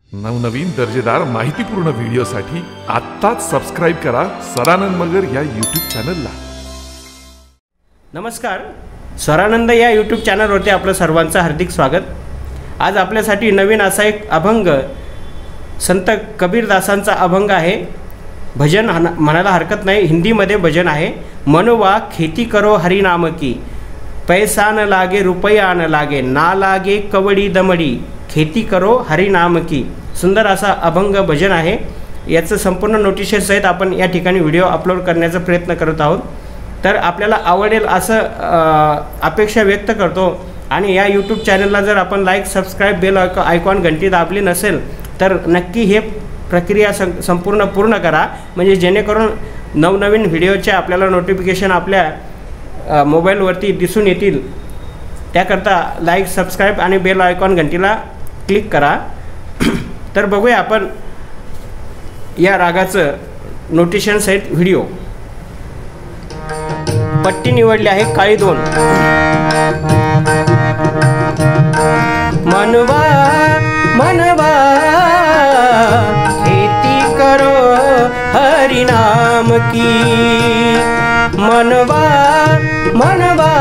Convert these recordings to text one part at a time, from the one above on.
नवनवीन दर्जेदार माहितीपूर्ण व्हिडिओसाठी आत्ताच सबस्क्राइब करा स्वरानंद मगर या यूट्यूब चॅनलला। नमस्कार, स्वरानंद या यूट्यूब चॅनलवरती आपलं सर्वांचं हार्दिक स्वागत। आज आपल्यासाठी नवीन असा एक अभंग संत कबीरदासांचा अभंग आहे। भजन म्हणायला हरकत नाही, हिंदीमध्ये भजन आहे। मनवा खेती करो हरि नाम की, पैसा न लागे रुपया न लागे, ना लागे कवडी दमडी, खेती करो हरि नाम की। सुंदर असा अभंग भजन आहे। याचं संपूर्ण नोटिशन सहित आपण या ठिकाणी व्हिडिओ अपलोड करण्याचा प्रयत्न करत आहोत। तर आपल्याला आवडेल असं अपेक्षा व्यक्त करतो। आणि या यूट्यूब चॅनलला जर आपण लाईक, सबस्क्राईब, बेल आयकॉन घंटी दाबली नसेल तर नक्की हे प्रक्रिया संपूर्ण पूर्ण करा, म्हणजे जेणेकरून नवनवीन व्हिडिओचे आपल्याला नोटिफिकेशन आपल्या मोबाईलवरती दिसून येतील। त्याकरता लाईक, सबस्क्राईब आणि बेल आयकॉन घंटीला क्लिक करा। तर बघूया आपण या रागाचं नोटिशन सहित व्हिडिओ। पट्टी निवडली आहे काळी 2। मनवा मनवा खेती करो हरि नाम की, मनवा मनवा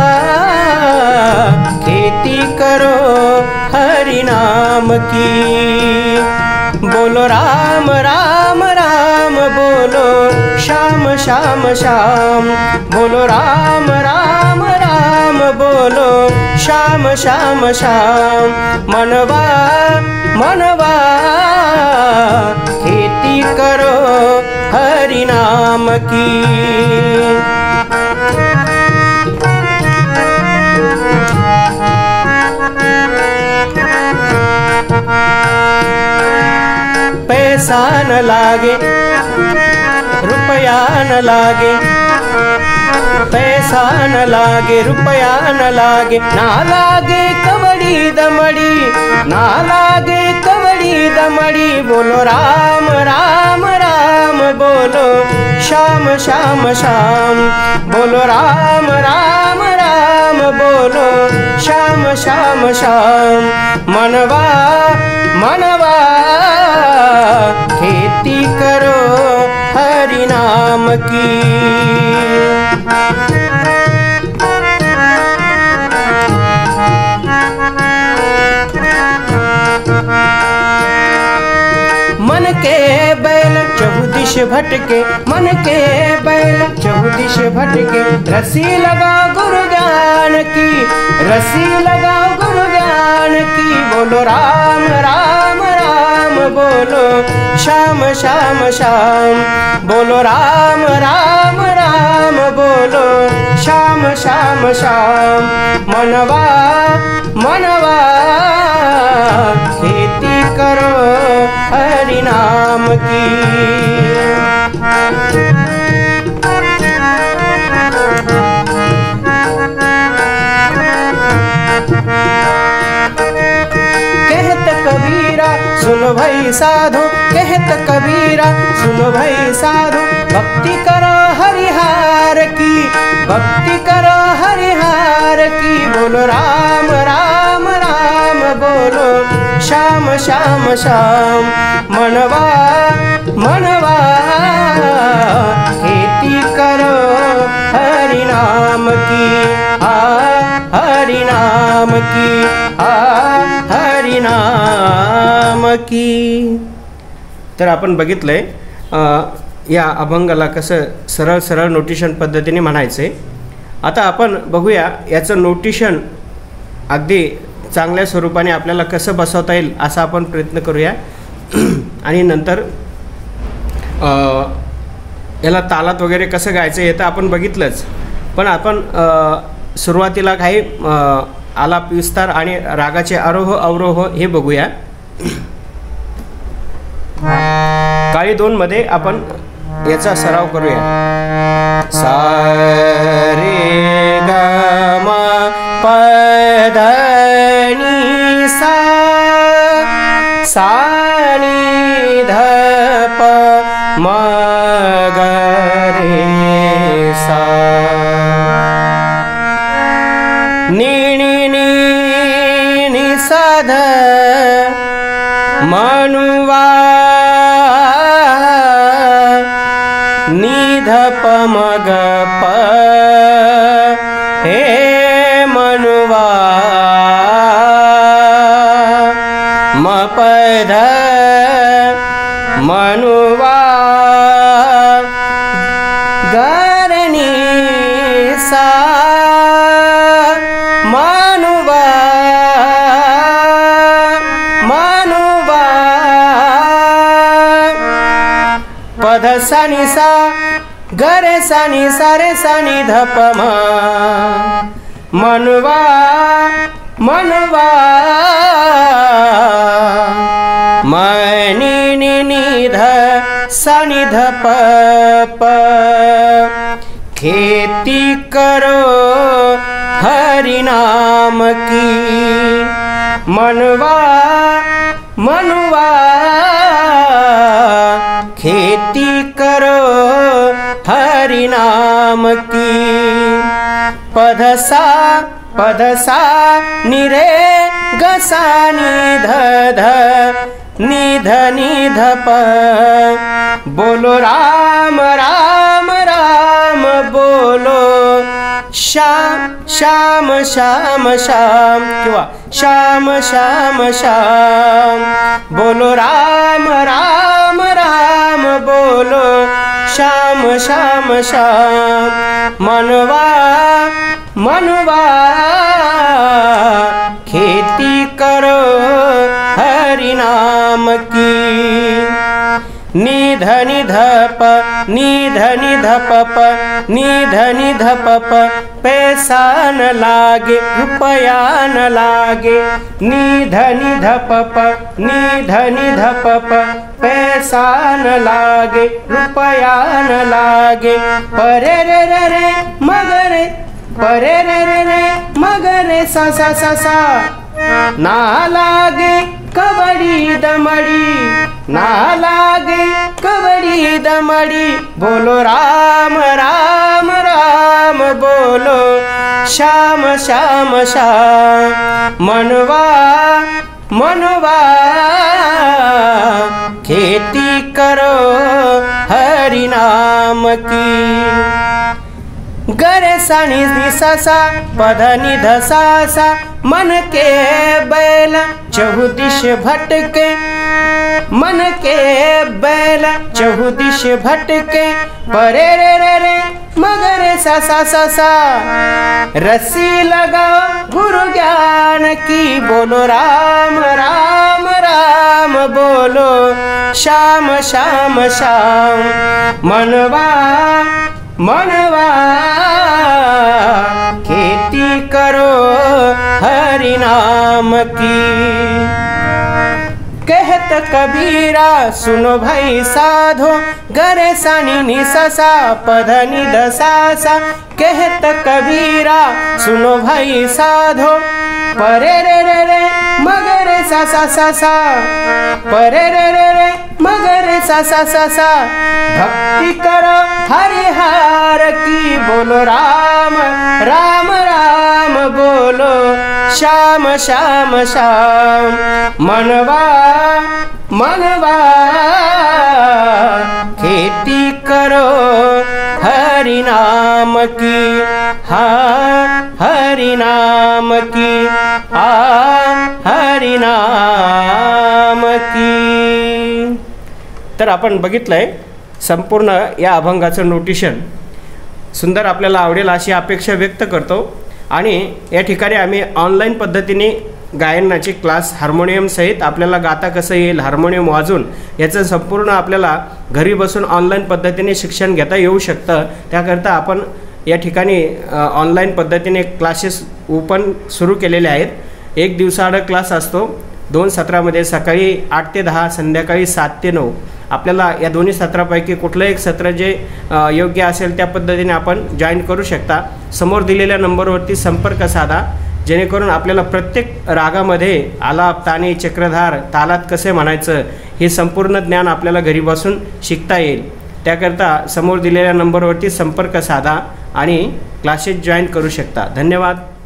खेती करो हरि नाम की। बोलो राम राम राम, बोलो श्याम श्याम श्याम, बोलो राम राम राम, बोलो श्याम श्याम श्याम। मनवा मनवा खेती करो हरि नाम की। पैसा न लागे रुपया न लागे, पैसा न लागे रुपया न लागे, ना लागे कवड़ी दमड़ी, ना लागे कवड़ी दमड़ी। बोलो राम राम राम, बोलो श्याम श्याम श्याम, बोलो राम राम राम, बोलो श्याम श्याम श्याम। मनवा मनवा खेती करो हरि नाम की। मन के बैल चहुदिश भटके, मन के बैल चहुदिश भटके, रस्सी लगाओ गुरु ज्ञान की, रस्सी लगाओ गुरु ज्ञान की। बोलो राम राम राम, बोलो श्याम श्याम श्याम, बोलो राम राम राम, बोलो श्याम श्याम श्याम। मनवा मनवा खेती करो हरि नाम की। सुनो भाई साधु, कहत कबीरा सुनो भाई साधु, भक्ति करो हरिहार की, भक्ति करो हरिहार की। बोलो राम राम राम, बोलो श्याम श्याम श्याम। मनवा मनवा खेती करो हरि नाम की, हरि नाम की, हरि नाम की। तर आपण बघितलंय या अभंगाला कसं सरळ सरळ नोटिशन पद्धतीने म्हणायचे। आता आपण बघूया याचं नोटिशन अगदी चांगल्या स्वरूपाने आपल्याला कसं बसवता येईल असा आपण प्रयत्न करूया। आणि नंतर याला तालात वगैरे कसं गायचं हे तर आपण बघितलंच, पण आपण सुरुवातीला काही आलाप विस्तार आणि रागाचे आरोह अवरोह हे बघूया। काळी 2 मध्ये आपण याचा सराव करूया। सा रे ग म प ध नि सा, सा नि ध प म ग रे सा, नि नि नि सा ध मनु मनुवा निधप मग प हे मनुवा मपध मनुवा गरणी सा मनुवा मनुवा पध सानी सा गरे सानी सारे सानी धप म मनुवा मनुवा मनी निध सानी धप प खेती करो हरि नाम की मनुवा मनुवा खेती करो हरि नाम की पधसा निरे गसा निध निध निध प बोलो राम राम राम बोलो श्याम श्याम श्याम श्याम किंवा श्याम श्याम श्याम बोलो राम राम राम बोलो श्याम श्याम श्याम मनवा मनवा खेती करो हरि नाम की निध निधप निध निधप प निध निधप प पैसा न लागे रुपया न लागे निध निधप प निध निधप प पैसा न लागे रुपया न लागे परे रे रे रे मगरे परे रे रे रे मगरे सा सा सा सा ना लागे कबड्डी दमड़ी ना लागे कबड्डी दमड़ी बोलो राम राम राम बोलो श्याम श्याम श्याम मनवा मनवा खेती करो हरि नाम की गरे सानी सा सा पध निध सा सा मन के बैल चहुदिश भटके मन के बैल चहुदिश भटके परे रे रे रे मगरे सा सा सा सा रस्सी लगाओ गुरु ज्ञान की बोलो राम राम राम बोलो श्याम श्याम श्याम मनवा मनवा खेती करो हरि नाम की कहत कबीरा सुनो भाई साधो गरे सानी नि सा पध निध सा सा कहत कबीरा सुनो भाई साधो परे रे रे रे मगरे सा सा सा सा परे रे रे रे मगरे सा सा सा सा भक्ति करो हरिहार की बोलो राम राम राम बोलो श्याम श्याम श्याम मनवा मनवा खेती करो हरि नाम की हरि नाम की हरि नाम की। तर आपण बघितलंय संपूर्ण या अभंगाचं नोटेशन सुंदर आपल्याला आवडेल अशी अपेक्षा व्यक्त करतो आणि या ठिकाणी आम्ही ऑनलाईन पद्धतीने गायनाचे क्लास हार्मोनियम सहित आपल्याला गाता कसं येईल हार्मोनियम वाजून याचं संपूर्ण आपल्याला घरी बसून ऑनलाईन पद्धतीने शिक्षण घेता येऊ शकतं। त्याकरता आपण या ठिकाणी ऑनलाईन पद्धतीने क्लासेस ओपन सुरू केलेले आहेत। एक दिवसाआड क्लास असतो 2 सत्रामध्ये सकाळी 8 ते 10 संध्याकाळी 7 ते 9 आपल्याला या दोन्ही सत्रापैकी कुठलं एक सत्र जे योग्य असेल त्या पद्धतीने आपण जॉईन करू शकता। समोर दिलेल्या नंबरवरती संपर्क साधा जेणेकरून आपल्याला प्रत्येक रागामध्ये आलाप ताने चक्रधार तालात कसे म्हणायचं हे संपूर्ण ज्ञान आपल्याला घरी बसून शिकता येईल। त्याकरता समोर दिलेल्या नंबरवरती संपर्क साधा आणि क्लासेस जॉईन करू शकता। धन्यवाद।